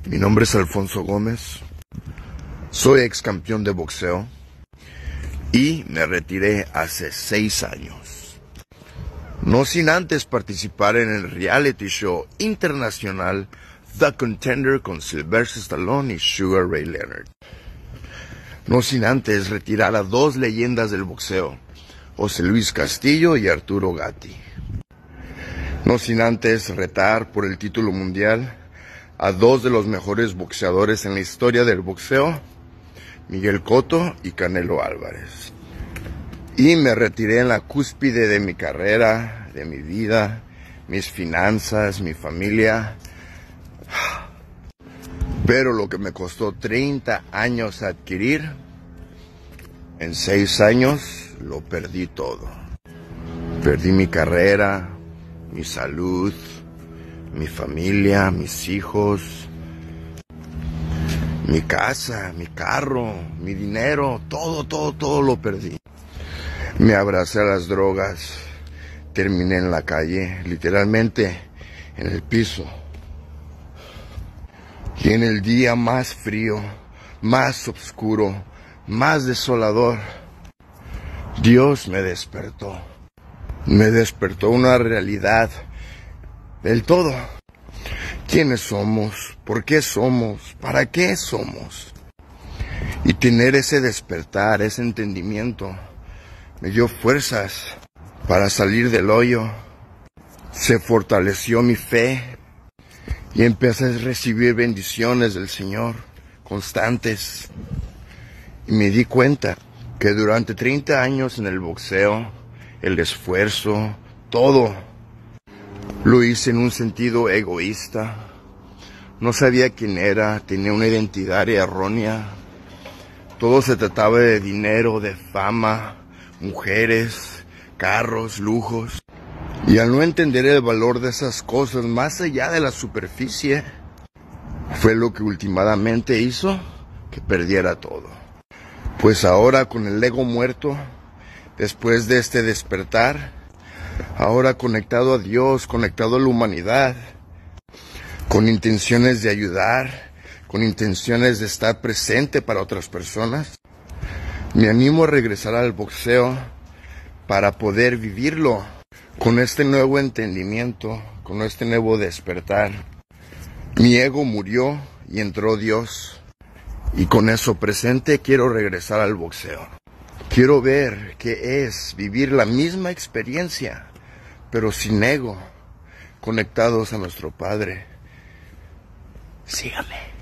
Mi nombre es Alfonso Gómez, soy ex campeón de boxeo y me retiré hace 6 años. No sin antes participar en el reality show internacional The Contender con Sylvester Stallone y Sugar Ray Leonard. No sin antes retirar a 2 leyendas del boxeo, José Luis Castillo y Arturo Gatti. No sin antes retar por el título mundial a 2 de los mejores boxeadores en la historia del boxeo, Miguel Cotto y Canelo Álvarez. Y me retiré en la cúspide de mi carrera, de mi vida, mis finanzas, mi familia. Pero lo que me costó 30 años adquirir, en 6 años lo perdí todo. Perdí mi carrera, mi salud, mi familia, mis hijos, mi casa, mi carro, mi dinero, todo lo perdí. Me abracé a las drogas, terminé en la calle, literalmente en el piso. Y en el día más frío, más oscuro, más desolador, Dios me despertó. Me despertó una realidad del todo. ¿Quiénes somos? ¿Por qué somos? ¿Para qué somos? Y tener ese despertar, ese entendimiento, me dio fuerzas para salir del hoyo. Se fortaleció mi fe y empecé a recibir bendiciones del Señor constantes. Y me di cuenta que durante 30 años en el boxeo, el esfuerzo, todo, lo hice en un sentido egoísta. No sabía quién era, tenía una identidad errónea. Todo se trataba de dinero, de fama, mujeres, carros, lujos. Y al no entender el valor de esas cosas más allá de la superficie, fue lo que últimamente hizo que perdiera todo. Pues ahora con el ego muerto, después de este despertar, ahora conectado a Dios, conectado a la humanidad, con intenciones de ayudar, con intenciones de estar presente para otras personas, me animo a regresar al boxeo para poder vivirlo con este nuevo entendimiento, con este nuevo despertar. Mi ego murió y entró Dios, y con eso presente quiero regresar al boxeo. Quiero ver qué es vivir la misma experiencia, pero sin ego, conectados a nuestro Padre. Sígame.